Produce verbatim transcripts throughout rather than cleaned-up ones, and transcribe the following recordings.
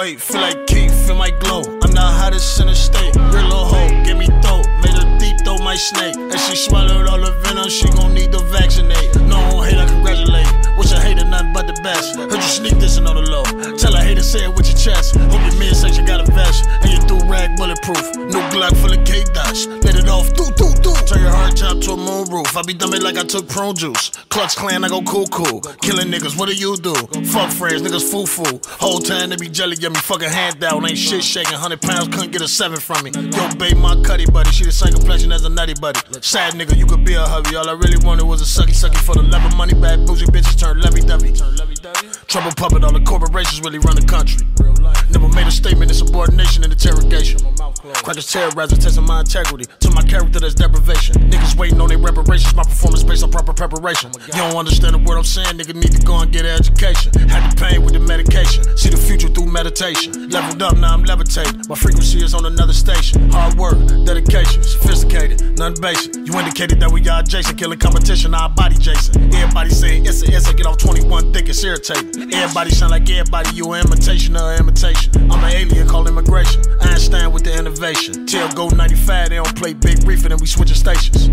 weight, feel like Keith, feel my glow. I'm the hottest in the state. Real little hoe, give me throat, made her deep throat my snake. And she swallowed all the venom, she gon' need to vaccinate. No hate, I congratulate. Wish I hated nothing but the best. Heard you sneak dissing on the low. Tell a hater say it with your chest. Hope your midsection got a vest. And your do-rag bulletproof. New Glock full of K-dots. Let it off, doo doo doo. Turn your hard top to a moon roof. I be dumbing like I took prune juice. Clutch clan, I go cool cool. Killing niggas, what do you do? Fuck friends, niggas foo foo. Whole time they be jelly at me, fucking hand down. Ain't shit shaking, hundred pounds couldn't get a seven from me. Yo, babe, my cutty buddy. She the same complexion as a nutty buddy. Sad nigga, you could be a hubby. All I really wanted was a sucky sucky for the love of money. Bad bougie bitches turn lovey dovey. Trouble puppet, all the corporations really run the country. Never made a statement, it's subordination and interrogation. Crackers terrorizing, testing my integrity. To my character, that's deprivation. Niggas waiting on their reparations. My performance based on proper preparation. You don't understand the word I'm saying, nigga need to go and get an education. Had the pain with the medication. See the future through meditation. Leveled up, now I'm levitating. My frequency is on another station. Hard work, dedication, sophisticated, nothing basic. You indicated that we all Jason, killing competition, our body Jason. Everybody saying it's a, it's a, get off twenty-one thick, it's irritating. Everybody sound like everybody, you an imitation or an imitation. I'm an alien called immigration. Einstein with the innovation. Till go ninety-five, they don't play big reefer, then we switching stations.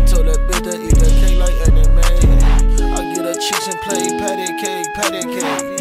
Play patty cake, patty cake.